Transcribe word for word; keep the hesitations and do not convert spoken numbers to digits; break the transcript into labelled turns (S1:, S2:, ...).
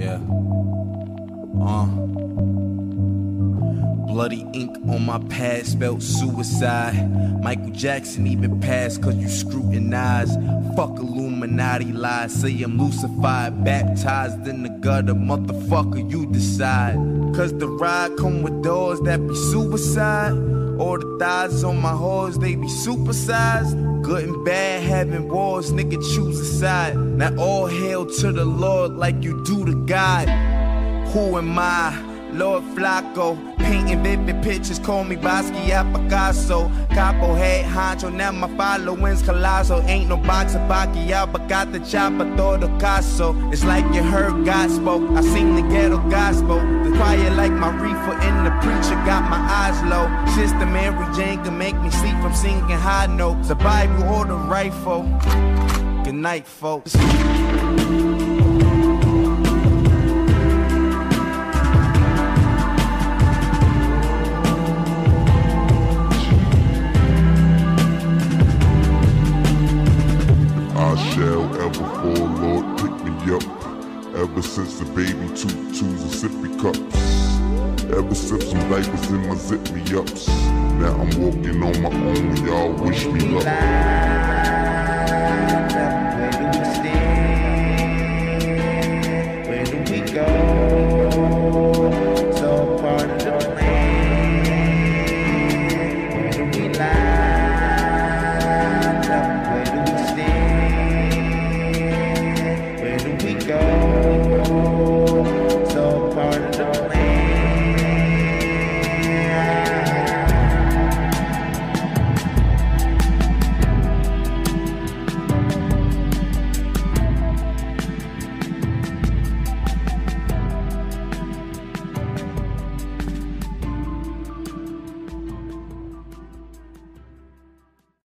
S1: Yeah. Uh. Bloody ink on my pad spelled suicide. Michael Jackson even passed cause you scrutinize. Fuck Illuminati lies, say I'm Lucified. Baptized in the gutter, motherfucker, you decide. Cause the ride come with doors that be suicide. Or the thighs on my horse, they be supersized. Good and bad having wars, nigga choose a side. Now all hail to the Lord like you do to God. Who am I? Lord Flacco, painting vivid pictures, call me Basquiat Picasso. Capo head honcho, now my following's colossal. Ain't no boxer Pacquiao, but got the chopper, todo caso. It's like you heard God spoke, I sing the ghetto gospel. The choir like my reefer and the preacher got my eyes low. Sister Mary Jane can make me sleep from singing high notes. The Bible or the rifle. Good night, folks.
S2: Shall ever fall, Lord, pick me up. Ever since the baby tutus and sippy cups. Ever since some diapers in my zip me ups. Now I'm walking on my own, y'all wish me luck.